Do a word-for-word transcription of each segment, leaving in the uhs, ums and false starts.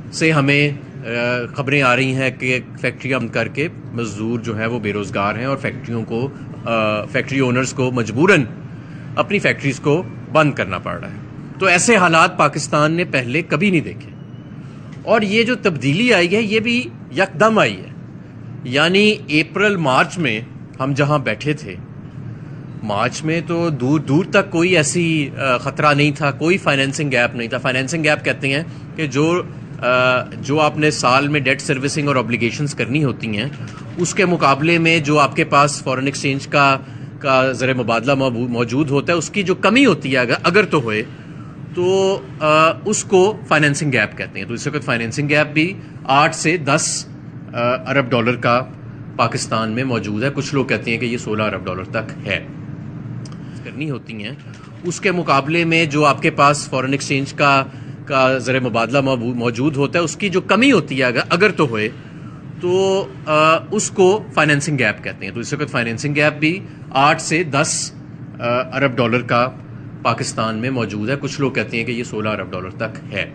سے ہمیں خبریں آ رہی ہیں کہ فیکٹریاں بند کر کے مزدور جو ہیں وہ بے روزگار ہیں اور فیکٹریوں کو فیکٹری اونرز کو مجبوراً اپنی فیکٹریز کو بند کرنا پڑ رہا ہے. تو ایسے حالات پاکستان نے پہلے کبھی نہیں دیکھے اور یہ جو تبدیلی آئی ہے یہ بھی یکدم آئی ہے. یعنی اپریل مارچ میں ہم جہاں بیٹھے تھے، مارچ میں تو دور دور تک کوئی ایسی خطرہ نہیں تھا، کوئی فائنینسنگ گیپ نہیں تھا. فائنینسنگ گیپ کہتے ہیں کہ جو جو آپ نے سال میں ڈیٹ سروسنگ اور اوبلیگیشنز کرنی ہوتی ہیں اس کے مقابلے میں جو آپ کے پاس فورن ایکسچینج کا کا زر مبادلہ موجود ہوتا ہے اس کی جو کمی ہوتی ہے اگر تو ہوئے تو اس کو فائنینسنگ گیپ کہتے ہیں. تو اس وقت فائنینسنگ گیپ بھی آٹھ سے دس ارب ڈالر کا پاکستان میں موجود ہے. کچھ لوگ کہتے ہیں کہ یہ سولہ ارب ڈالر تک ہے کرنی ہوتی ہیں. اس کے مقابلے میں جو آپ کے پاس فورن ایکسچینج کا کا زر مبادلہ موجود ہوتا ہے اس کی جو کمی ہوتی ہے اگر تو ہوئے تو اس کو فائنینسنگ گیپ کہتے ہیں. تو اس وقت فائنینسنگ گیپ بھی آٹھ سے دس ارب ڈالر کا پاکستان میں موجود ہے. کچھ لوگ کہتے ہیں کہ یہ سولہ ارب ڈالر تک ہے.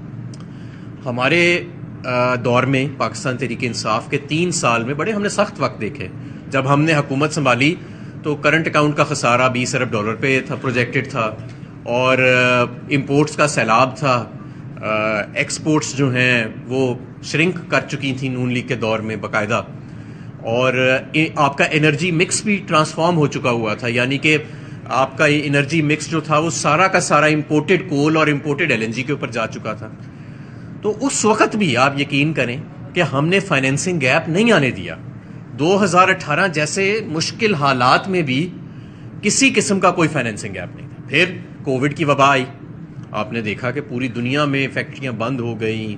ہمارے دور میں پاکستان تحریک انصاف کے تین سال میں بڑے ہم نے سخت وقت دیکھے. جب ہم نے حکومت سنبھالی تو کرنٹ اکاؤنٹ کا خسارہ بیس ارب ڈالر پہ تھا، پروجیکٹڈ تھا، اور امپورٹس کا سیلاب تھا. ایکسپورٹس جو ہیں وہ شرنک کر چکی تھیں نون لیگ کے دور میں باقاعدہ، اور آپ کا انرجی مکس بھی ٹرانسفارم ہو چکا ہوا تھا. یعنی کہ آپ کا انرجی مکس جو تھا وہ سارا کا سارا امپورٹڈ کول اور امپورٹڈ ایل این جی کے اوپر جا چکا تھا. تو اس وقت بھی آپ یقین کریں کہ ہم نے فائنینسنگ گیپ نہیں آنے دیا. دو ہزار اٹھارہ جیسے مشکل حالات میں بھی کسی قسم کا کوئی فائنینسنگ گیپ نہیں تھا. پھر کووڈ کی وبا آئی، آپ نے دیکھا کہ پوری دنیا میں فیکٹریاں بند ہو گئیں،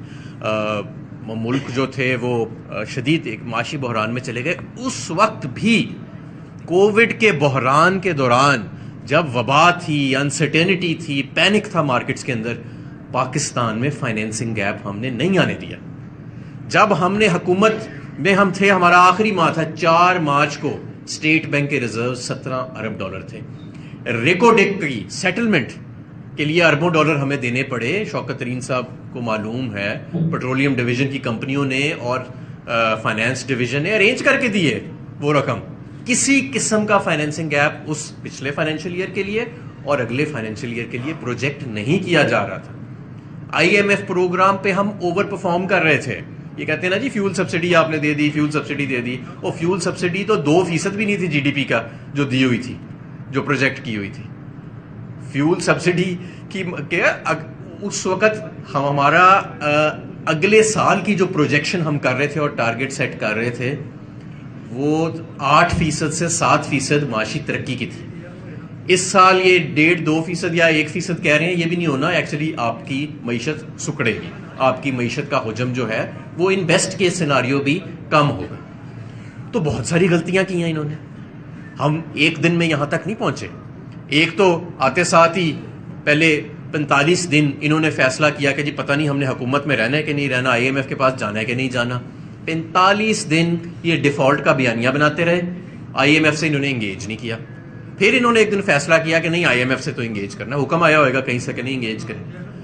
ملک جو تھے وہ شدید ایک معاشی بحران میں چلے گئے. اس وقت بھی کووڈ کے بحران کے دوران جب وبا تھی، انسرٹینٹی تھی، پینک تھا مارکیٹس کے اندر، پاکستان میں فائنینسنگ گیپ ہم نے نہیں آنے دیا. جب ہم نے حکومت میں ہم تھے، ہمارا آخری ماہ تھا چار مارچ کو، اسٹیٹ بینک کے ریزرو سترہ ارب ڈالر تھے. ریکو ڈیک کی سیٹلمنٹ کے لیے اربوں ڈالر ہمیں دینے پڑے. شوکت ترین صاحب کو معلوم ہے پیٹرولیم ڈویژن کی کمپنیوں نے اور فائنانس ڈویژن نے ارینج کر کے دیے وہ رقم. کسی قسم کا فائنینسنگ گیپ اس پچھلے فائنینشیل ایئر کے لیے اور اگلے فائنینشیل ایئر کے لیے پروجیکٹ نہیں کیا جا رہا تھا. آئی ایم ایف پروگرام پہ ہم اوور پرفارم کر رہے تھے. یہ کہتے ہیں نا جی فیول سبسڈی آپ نے دے دی، فیول سبسڈی دے دی. اور فیول سبسڈی تو دو فیصد بھی نہیں تھی جی ڈی پی کا جو دی ہوئی تھی، جو پروجیکٹ کی ہوئی تھی. فیول سبسڈی کی اس وقت ہم ہمارا اگلے سال کی جو پروجیکشن ہم کر رہے تھے اور ٹارگٹ سیٹ کر رہے تھے وہ آٹھ فیصد سے سات فیصد معاشی ترقی کی تھی. اس سال یہ ڈیڑھ دو فیصد یا ایک فیصد کہہ رہے ہیں. یہ بھی نہیں ہونا. ایکچولی آپ کی معیشت سکڑے گی، آپ کی معیشت کا حجم جو ہے وہ ان بیسٹ کے سیناریو بھی کم ہوگا. تو بہت ساری غلطیاں کی ہیں انہوں نے. ہم ایک دن میں یہاں تک نہیں پہنچے. ایک تو آتے ساتھ ہی پہلے پینتالیس دن انہوں نے فیصلہ کیا کہ جی پتہ نہیں ہم نے حکومت میں رہنا ہے کہ نہیں رہنا، آئی ایم ایف کے پاس جانا ہے کہ نہیں جانا. پینتالیس دن یہ ڈیفالٹ کا بیانیہ بناتے رہے. آئی ایم ایف سے انہوں نے انگیج نہیں کیا. پھر انہوں نے ایک دن فیصلہ کیا کہ نہیں آئی ایم ایف سے تو انگیج کرنا، حکم آیا ہوئے گا کہیں سے کہ نہیں انگیج کریں.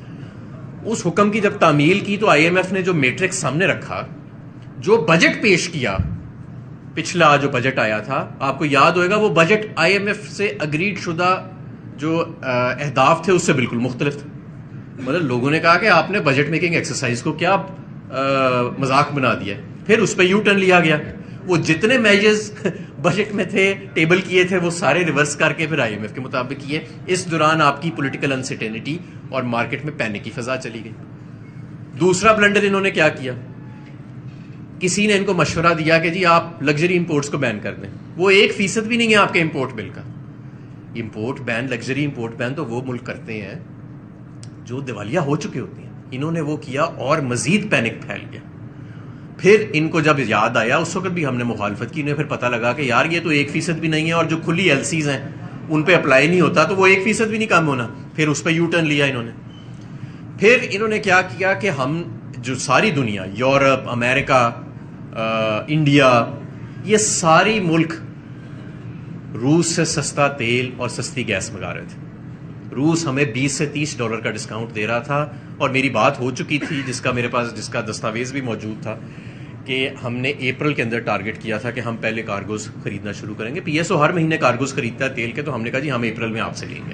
اس حکم کی جب تعمیل کی تو آئی ایم ایف نے جو میٹرکس سامنے رکھا، جو بجٹ پیش کیا، پچھلا جو بجٹ آیا تھا آپ کو یاد ہوئے گا، وہ بجٹ آئی ایم ایف سے اگریڈ شدہ جو اہداف تھے اس سے بالکل مختلف تھے. مطلب لوگوں نے کہا کہ آپ نے بجٹ میکنگ ایکسرسائز کو کیا مذاق بنا دیا. پھر اس پہ یو ٹرن لیا گیا. وہ جتنے میجرز بجٹ میں تھے ٹیبل کیے تھے وہ سارے ریورس کر کے پھر آئی ایم ایف کے مطابق کیے. اس دوران آپ کی پولیٹیکل انسرٹینٹی اور مارکیٹ میں پینک کی فضا چلی گئی. دوسرا بلنڈر انہوں نے کیا کیا، کسی نے ان کو مشورہ دیا کہ جی آپ لگژری امپورٹس کو بین کر دیں. وہ ایک فیصد بھی نہیں ہے آپ کے امپورٹ بل کا. Import ban, luxury import ban تو وہ ملک کرتے ہیں جو دیوالیہ ہو چکے ہوتے ہیں. انہوں نے وہ کیا اور مزید پینک پھیل گیا. پھر ان کو جب یاد آیا، اس وقت بھی ہم نے مخالفت کی، انہیں پھر پتہ لگا کہ یار یہ تو ایک فیصد بھی نہیں ہے اور جو کھلی ایل سیز ہیں ان پہ اپلائی نہیں ہوتا تو وہ ایک فیصد بھی نہیں کم ہونا. پھر اس پہ یو ٹرن لیا انہوں نے. پھر انہوں نے کیا کیا کہ ہم جو ساری دنیا، یورپ، امریکہ، انڈیا، یہ ساری ملک روس سے سستا تیل اور سستی گیس منگا رہے تھے. روس ہمیں بیس سے تیس ڈالر کا ڈسکاؤنٹ دے رہا تھا، اور میری بات ہو چکی تھی جس کا میرے پاس جس کا دستاویز بھی موجود تھا کہ ہم نے اپریل کے اندر ٹارگٹ کیا تھا کہ ہم پہلے کارگوز خریدنا شروع کریں گے. پی ایس او ہر مہینے کارگوز خریدتا ہے تیل کے، تو ہم نے کہا جی ہم اپریل میں آپ سے لیں گے.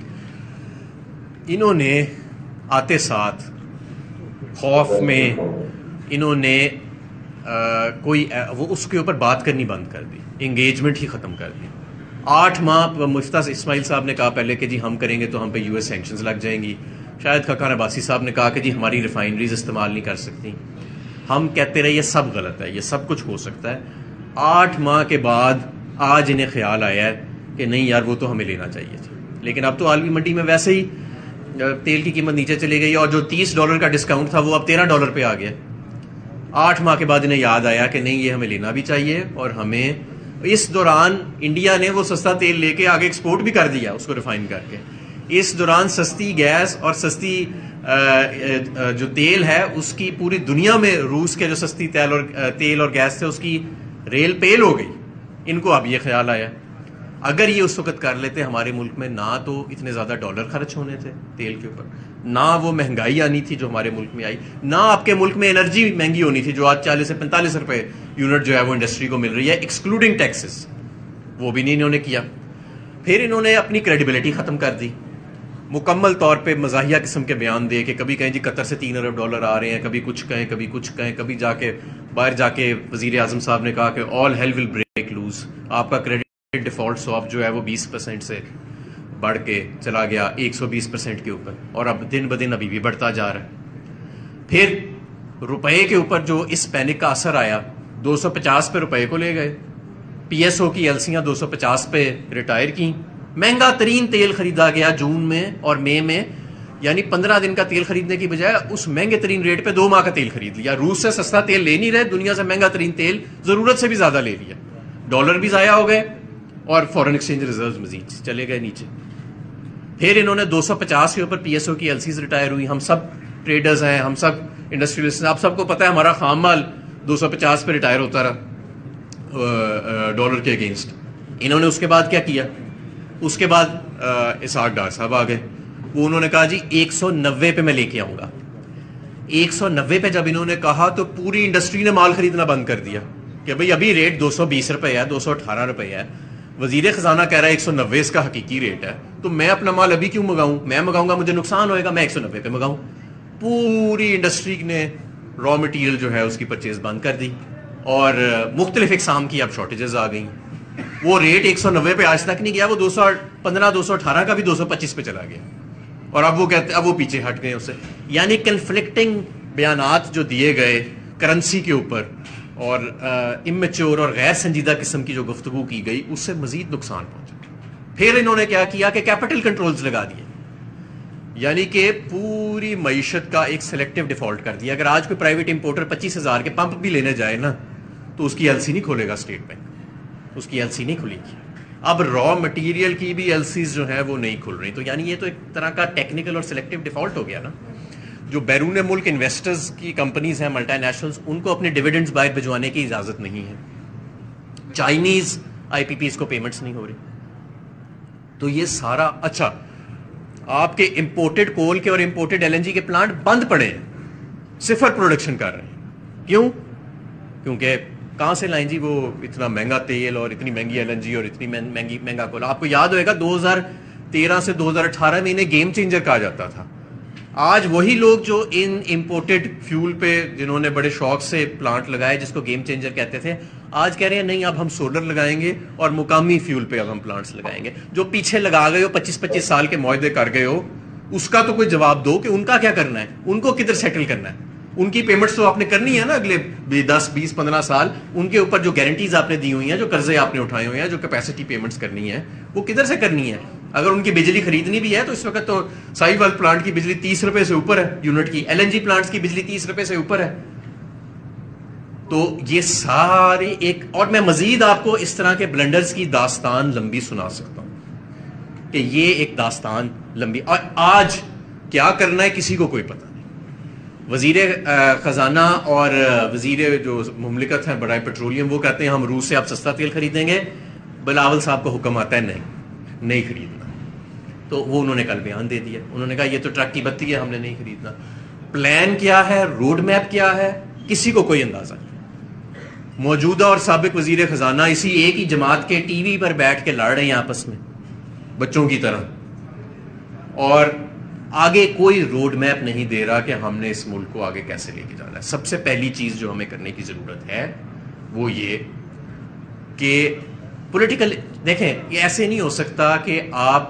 انہوں نے آتے ساتھ خوف میں انہوں نے آ, کوئی وہ اس کے اوپر بات کرنی بند کر دی، انگیجمنٹ ہی ختم کر دی. آٹھ ماہ مفتاح اسماعیل صاحب نے کہا پہلے کہ جی ہم کریں گے تو ہم پہ یو ایس سینکشنز لگ جائیں گی. شاید خاقان عباسی صاحب نے کہا کہ جی ہماری ریفائنریز استعمال نہیں کر سکتی. ہم کہتے رہے یہ سب غلط ہے، یہ سب کچھ ہو سکتا ہے. آٹھ ماہ کے بعد آج انہیں خیال آیا ہے کہ نہیں یار وہ تو ہمیں لینا چاہیے تھا. لیکن اب تو عالمی منڈی میں ویسے ہی تیل کی قیمت نیچے چلی گئی، اور جو تیس ڈالر کا ڈسکاؤنٹ تھا وہ اب تیرہ ڈالر پہ آ گیا. آٹھ ماہ کے بعد انہیں یاد آیا کہ نہیں یہ ہمیں لینا بھی چاہیے، اور ہمیں اس دوران انڈیا نے وہ سستا تیل لے کے آگے ایکسپورٹ بھی کر دیا اس کو ریفائن کر کے. اس دوران سستی گیس اور سستی جو تیل ہے اس کی پوری دنیا میں روس کے جو سستی تیل اور تیل اور گیس تھے اس کی ریل پیل ہو گئی. ان کو اب یہ خیال آیا اگر یہ اس وقت کر لیتے ہمارے ملک میں نہ تو اتنے زیادہ ڈالر خرچ ہونے تھے تیل کے اوپر، نہ وہ مہنگائی آنی تھی جو ہمارے ملک میں آئی، نہ آپ کے ملک میں انرجی مہنگی ہونی تھی جو آج چالیس سے پینتالیس روپے یونٹ جو ہے وہ انڈسٹری کو مل رہی ہے ایکسکلوڈنگ ٹیکسز. وہ بھی نہیں انہوں نے کیا. پھر انہوں نے اپنی کریڈیبلٹی ختم کر دی، مکمل طور پہ مزاحیہ قسم کے بیان دے کہ کبھی کہیں جی قطر سے تین ارب ڈالر آ رہے ہیں، کبھی کچھ کہیں کبھی کچھ کہیں، کبھی جا کے باہر جا کے وزیر اعظم صاحب نے کہا کہ all hell will break loose, آپ کا کریڈٹ ڈیفالٹ سواپ جو ہے وہ بیس پرسینٹ سے بڑھ کے چلا گیا ایک سو بیس پرسینٹ کے اوپر، اور اب دن بدن ابھی بھی بڑھتا جا رہا ہے. پھر روپے کے اوپر جو اس پینک کا اثر آیا، دو سو پچاس پہ روپے کو لے گئے، پی ایس او کی ایلسیاں دو سو پچاس پہ ریٹائر کی، مہنگا ترین تیل خریدا گیا جون میں اور مئی میں، یعنی پندرہ دن کا تیل خریدنے کی بجائے اس مہنگے ترین ریٹ پہ دو ماہ کا تیل خرید لیا. روس سے سستا تیل لے نہیں رہے، دنیا سے مہنگا ترین تیل ضرورت سے بھی زیادہ لے لیا. ڈالر بھی ضائع ہو گئے اور فورن ایکسچینج ریزروز مزید چلے گئے نیچے. پھر انہوں نے دو سو پچاس کے اوپر پی ایس او کی ایل سیز ریٹائر ہوئی. ہم سب ٹریڈرز ہیں، ہم سب انڈسٹریلسٹ ہیں، آپ سب کو پتہ ہے ہمارا خام مال دو سو پچاس پہ ریٹائر ہوتا رہا ڈالر کے اگینسٹ. انہوں نے اس کے بعد کیا کیا؟ اس کے بعد اسحاق ڈار صاحب آ گئے، وہ انہوں نے کہا جی ایک سو نوے پہ میں لے کے آؤں گا. ایک سو نوے پہ جب انہوں نے کہا تو پوری انڈسٹری نے مال خریدنا بند کر دیا کہ بھئی ابھی ریٹ دو سو بیس روپے ہے، دو سو اٹھارہ روپے ہے، وزیر خزانہ کہہ رہا ہے ایک سو نوے اس کا حقیقی ریٹ ہے، تو میں اپنا مال ابھی کیوں منگاؤں؟ میں منگاؤں گا مجھے نقصان ہوئے گا، میں ایک سو نوے پہ منگاؤں. پوری انڈسٹری نے را مٹیریل جو ہے اس کی پرچیز بند کر دی، اور مختلف اقسام کی اب شارٹیجز آ گئیں. وہ ریٹ ایک سو نوے پہ آج تک نہیں گیا، وہ دو سو پندرہ دو سو اٹھارہ کا بھی دو سو پچیس پہ چلا گیا، اور اب وہ کہتے اب وہ پیچھے ہٹ گئے اس سے. یعنی کنفلکٹنگ بیانات جو دیے گئے کرنسی کے اوپر اور امیچور اور غیر سنجیدہ قسم کی جو گفتگو کی گئی اس سے مزید نقصان پہنچا. پھر انہوں نے کیا کیا کہ کیپٹل کنٹرولز لگا دیے، یعنی کہ پوری معیشت کا ایک سلیکٹیو ڈیفالٹ کر دیا. اگر آج کوئی پرائیویٹ امپورٹر پچیس ہزار کے پمپ بھی لینے جائے نا تو اس کی ایل سی نہیں کھولے گا اسٹیٹ بینک، اس کی ایل سی نہیں کھلے گی. اب را مٹیریل کی بھی ایل سیز جو ہیں وہ نہیں کھل رہی. تو یعنی یہ تو ایک طرح کا ٹیکنیکل اور سلیکٹیو ڈیفالٹ ہو گیا نا. جو بیرون ملک انویسٹرز کی کمپنیز ہیں ملٹی نیشنلز، ان کو اپنے ڈیویڈنڈز باہر بھجوانے کی اجازت نہیں ہے. چائنیز آئی پی پیز کو پیمنٹس نہیں ہو رہی. تو یہ سارا اچھا آپ کے امپورٹڈ کول کے اور امپورٹڈ ایل این جی کے پلانٹ بند پڑے ہیں، صفر پروڈکشن کر رہے ہیں. کیوں؟ کیونکہ کہاں سے لائیں جی وہ اتنا مہنگا تیل اور اتنی مہنگی ایل این جی اور اتنی مہنگی مہنگا کول. آپ کو یاد ہوئے گا دو ہزار تیرہ سے دو ہزار اٹھارہ میں انہیں گیم چینجر کہا جاتا تھا. آج وہی لوگ جو ان امپورٹڈ فیول پہ جنہوں نے بڑے شوق سے پلانٹ لگائے جس کو گیم چینجر کہتے تھے، آج کہہ رہے ہیں نہیں اب ہم سولر لگائیں گے اور مقامی فیول پہ اب ہم پلانٹس لگائیں گے. جو پیچھے لگا گئے ہو پچیس پچیس سال کے معاہدے کر گئے ہو اس کا تو کوئی جواب دو کہ ان کا کیا کرنا ہے، ان کو کدھر سیٹل کرنا ہے. ان کی پیمنٹس تو آپ نے کرنی ہے نا اگلے دس بیس پندرہ سال. ان کے اوپر جو گارنٹیز آپ نے دی ہوئی ہیں، جو قرضے آپ نے اٹھائے ہوئے ہیں، جو کیپیسٹی پیمنٹس کرنی ہے وہ کدھر سے کرنی ہے. اگر ان کی بجلی خریدنی بھی ہے تو اس وقت تو سائی وال پلانٹ کی بجلی تیس روپے سے اوپر ہے یونٹ کی، ایل این جی پلانٹس کی بجلی تیس روپے سے اوپر ہے. تو یہ سارے ایک، اور میں مزید آپ کو اس طرح کے بلنڈرز کی داستان لمبی سنا سکتا ہوں کہ یہ ایک داستان لمبی. اور آج کیا کرنا ہے کسی کو کوئی پتہ نہیں. وزیر خزانہ اور وزیر جو مملکت ہیں برائے پیٹرولیم وہ کہتے ہیں ہم روس سے آپ سستا تیل خریدیں گے. بلاول صاحب کو حکم آتا ہے نہیں نہیں خریدنا. تو وہ انہوں نے کل بیان دے دیا. انہوں نے کہا یہ تو ٹرک کی بتی ہے, ہم نے نہیں خریدنا. پلان کیا ہے, روڈ میپ کیا ہے, کسی کو کوئی اندازہ نہیں. موجودہ اور سابق وزیر خزانہ اسی ایک ہی جماعت کے ٹی وی پر بیٹھ کے لڑ رہے ہیں آپس میں بچوں کی طرح, اور آگے کوئی روڈ میپ نہیں دے رہا کہ ہم نے اس ملک کو آگے کیسے لے کے جانا ہے. سب سے پہلی چیز جو ہمیں کرنے کی ضرورت ہے وہ یہ کہ پولیٹیکل, دیکھیں یہ ایسے نہیں ہو سکتا کہ آپ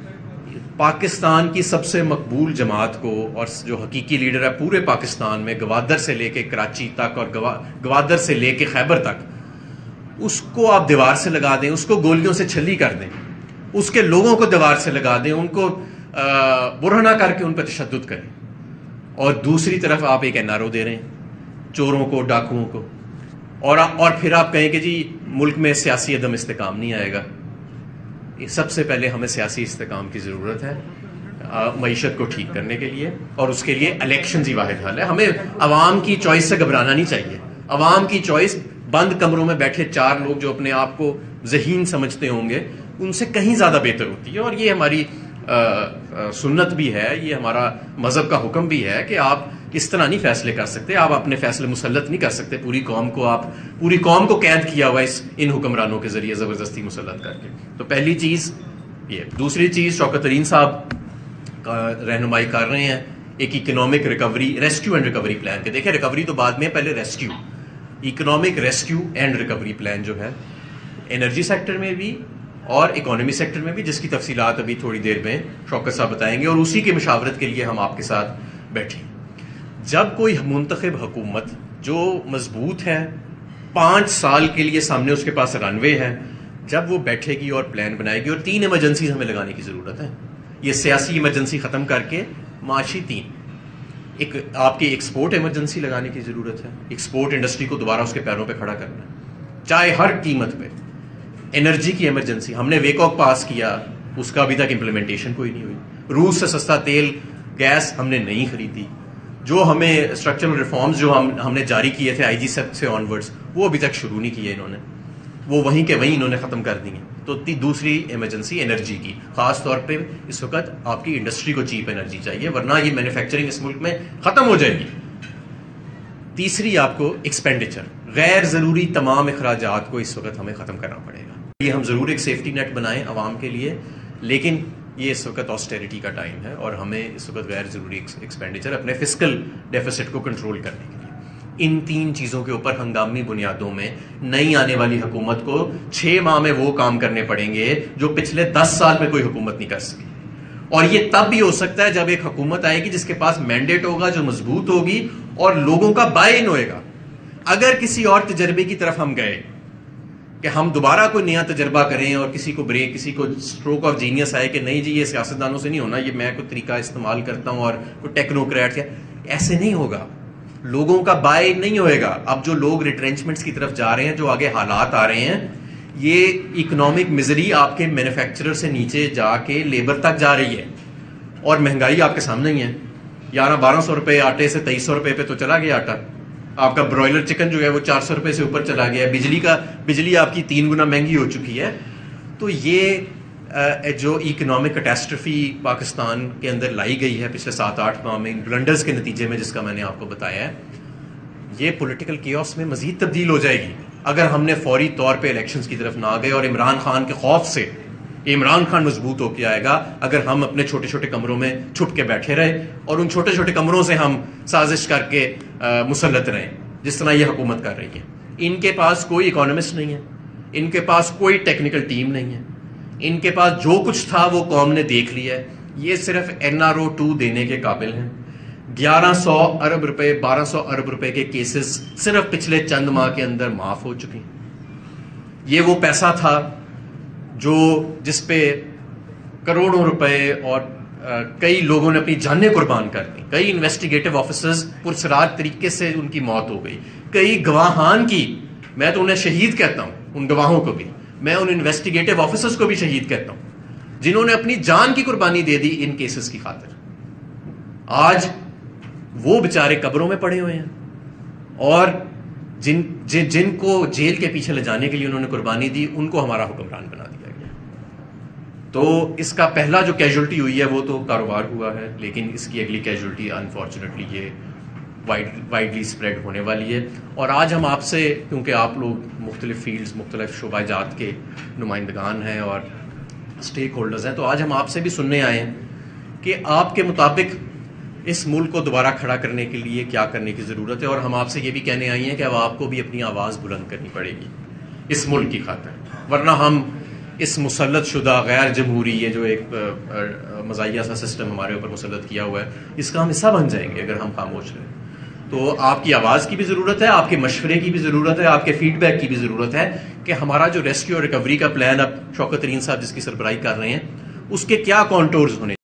پاکستان کی سب سے مقبول جماعت کو, اور جو حقیقی لیڈر ہے پورے پاکستان میں, گوادر سے لے کے کراچی تک اور گوادر سے لے کے خیبر تک, اس کو آپ دیوار سے لگا دیں, اس کو گولیوں سے چھلی کر دیں, اس کے لوگوں کو دیوار سے لگا دیں, ان کو برہنہ کر کے ان پہ تشدد کریں, اور دوسری طرف آپ ایک این آر او دے رہے ہیں چوروں کو, ڈاکوؤں کو, اور اور پھر آپ کہیں کہ جی ملک میں سیاسی عدم استحکام نہیں آئے گا. سب سے پہلے ہمیں سیاسی استحکام کی ضرورت ہے معیشت کو ٹھیک کرنے کے لیے, اور اس کے لیے الیکشنز ہی واحد حل ہے. ہمیں عوام کی چوائس سے گھبرانا نہیں چاہیے. عوام کی چوائس بند کمروں میں بیٹھے چار لوگ جو اپنے آپ کو ذہین سمجھتے ہوں گے ان سے کہیں زیادہ بہتر ہوتی ہے, اور یہ ہماری سنت بھی ہے, یہ ہمارا مذہب کا حکم بھی ہے کہ آپ اس طرح نہیں فیصلے کر سکتے, آپ اپنے فیصلے مسلط نہیں کر سکتے پوری قوم کو, آپ پوری قوم کو قید کیا ہوا اس ان حکمرانوں کے ذریعے زبردستی مسلط کر کے. تو پہلی چیز یہ. دوسری چیز شوکت ترین صاحب رہنمائی کر رہے ہیں ایک economic recovery, rescue and recovery plan کے. دیکھیں ریکوری تو بعد میں, پہلے rescue, economic rescue and recovery plan جو ہے انرجی سیکٹر میں بھی اور اکانومی سیکٹر میں بھی, جس کی تفصیلات ابھی تھوڑی دیر میں شوکت صاحب بتائیں گے, اور اسی کی مشاورت کے لیے ہم آپ کے ساتھ بیٹھے. جب کوئی منتخب حکومت جو مضبوط ہے, پانچ سال کے لیے سامنے اس کے پاس رن وے ہے, جب وہ بیٹھے گی اور پلان بنائے گی, اور تین ایمرجنسیز ہمیں لگانے کی ضرورت ہے. یہ سیاسی ایمرجنسی ختم کر کے معاشی تین, ایک آپ کی ایکسپورٹ ایمرجنسی لگانے کی ضرورت ہے, ایکسپورٹ انڈسٹری کو دوبارہ اس کے پیروں پہ کھڑا کرنا ہے چاہے ہر قیمت پہ. انرجی کی ایمرجنسی, ہم نے ویکوک پاس کیا, اس کا ابھی تک امپلیمنٹیشن کوئی نہیں ہوئی. روس سے سستا تیل گیس ہم نے نہیں خریدی. جو ہمیں اسٹرکچرل ریفارمز جو ہم ہم نے جاری کیے تھے آئی جی سیپ سے آن ورڈز, وہ ابھی تک شروع نہیں کیے انہوں نے, وہ وہیں کے وہیں انہوں نے ختم کر دی ہیں. تو دوسری ایمرجنسی انرجی کی, خاص طور پہ اس وقت آپ کی انڈسٹری کو چیپ انرجی چاہیے, ورنہ یہ مینوفیکچرنگ اس ملک میں ختم ہو جائے گی. تیسری آپ کو ایکسپینڈیچر, غیر ضروری تمام اخراجات کو اس وقت ہمیں ختم کرنا پڑے گا. یہ ہم ضرور ایک سیفٹی نیٹ بنائیں عوام کے لیے, لیکن یہ اس وقت آسٹیریٹی کا ٹائم ہے, اور ہمیں اس وقت غیر ضروری ایکسپینڈیچر, اپنے فسکل ڈیفیسٹ کو کنٹرول کرنے کے لیے ان تین چیزوں کے اوپر ہنگامی بنیادوں میں نئی آنے والی حکومت کو چھ ماہ میں وہ کام کرنے پڑیں گے جو پچھلے دس سال میں کوئی حکومت نہیں کر سکی. اور یہ تب بھی ہو سکتا ہے جب ایک حکومت آئے گی جس کے پاس مینڈیٹ ہوگا, جو مضبوط ہوگی اور لوگوں کا بائی ان ہوئے گا. اگر کسی اور تجربے کی طرف ہم گئے کہ ہم دوبارہ کوئی نیا تجربہ کریں اور کسی کو بریک, کسی کو اسٹروک آف جینیس آئے کہ نہیں جی یہ سیاستدانوں سے نہیں ہونا, یہ میں کوئی طریقہ استعمال کرتا ہوں اور کوئی ٹیکنوکریٹ, ایسے نہیں ہوگا. لوگوں کا بائی نہیں ہوئے گا. اب جو لوگ ریٹرینچمنٹس کی طرف جا رہے ہیں, جو آگے حالات آ رہے ہیں, یہ اکنامک مزری آپ کے مینوفیکچرر سے نیچے جا کے لیبر تک جا رہی ہے, اور مہنگائی آپ کے سامنے ہی ہے. گیارہ بارہ سو روپے آٹے سے تیئیس سو روپے پہ تو چلا گیا آٹا. آپ کا برائلر چکن جو ہے وہ چار سو روپے سے اوپر چلا گیا ہے. بجلی کا بجلی آپ کی تین گنا مہنگی ہو چکی ہے. تو یہ جو اکنامک کیٹاسٹرفی پاکستان کے اندر لائی گئی ہے پچھلے سات آٹھ ماہ میں, بلنڈرز کے نتیجے میں, جس کا میں نے آپ کو بتایا ہے, یہ پولیٹیکل کیوس میں مزید تبدیل ہو جائے گی اگر ہم نے فوری طور پہ الیکشنز کی طرف نہ گئے. اور عمران خان کے خوف سے, عمران خان مضبوط ہو کے آئے گا اگر ہم اپنے چھوٹے چھوٹے کمروں میں چھپ کے بیٹھے رہے اور ان چھوٹے چھوٹے کمروں سے ہم سازش کر کے مسلط رہیں, جس طرح یہ حکومت کر رہی ہے. ان کے پاس کوئی اکانومسٹ نہیں ہے, ان کے پاس کوئی ٹیکنیکل ٹیم نہیں ہے, ان کے پاس جو کچھ تھا وہ قوم نے دیکھ لیا ہے. یہ صرف این آر او ٹو دینے کے قابل ہیں. گیارہ سو ارب روپے, بارہ سو ارب روپے کے کیسز صرف پچھلے چند ماہ کے اندر معاف ہو چکے ہیں. یہ وہ پیسہ تھا جو جس پہ کروڑوں روپے اور کئی لوگوں نے اپنی جانیں قربان کر دی. کئی انویسٹیگیٹو آفیسرز پرسرار طریقے سے ان کی موت ہو گئی. کئی گواہان کی, میں تو انہیں شہید کہتا ہوں, ان گواہوں کو بھی, میں ان انویسٹیگیٹو آفیسرز کو بھی شہید کہتا ہوں, جنہوں نے اپنی جان کی قربانی دے دی ان کیسز کی خاطر. آج وہ بیچارے قبروں میں پڑے ہوئے ہیں, اور جن جن جن کو جیل کے پیچھے لے جانے کے لیے انہوں نے قربانی دی, ان کو ہمارا حکمران بنا دیا گیا. تو اس کا پہلا جو کیجولٹی ہوئی ہے وہ تو کاروبار ہوا ہے، لیکن اس کی اگلی کیجولٹی انفارچونیٹلی یہ وائڈلی اسپریڈ ہونے والی ہے. اور آج ہم آپ سے، کیونکہ آپ لوگ مختلف فیلڈز، مختلف شعبہ جات کے نمائندگان ہیں اور اسٹیک ہولڈرز ہیں، تو آج ہم آپ سے بھی سننے آئے ہیں کہ آپ کے مطابق اس ملک کو دوبارہ کھڑا کرنے کے لیے کیا کرنے کی ضرورت ہے. اور ہم آپ سے یہ بھی کہنے آئی ہیں کہ اب آپ کو بھی اپنی آواز بلند کرنی پڑے گی اس ملک کی خاطر، ورنہ ہم اس مسلط شدہ غیر جمہوری، یہ جو ایک مزاحیہ سا سسٹم ہمارے اوپر مسلط کیا ہوا ہے، اس کا ہم حصہ بن جائیں گے اگر ہم خاموش رہیں. تو آپ کی آواز کی بھی ضرورت ہے، آپ کے مشورے کی بھی ضرورت ہے، آپ کے فیڈ بیک کی بھی ضرورت ہے کہ ہمارا جو ریسکیو اور ریکوری کا پلان اب شوکت ترین صاحب جس کی سربراہی کر رہے ہیں، اس کے کیا کانٹورز ہونے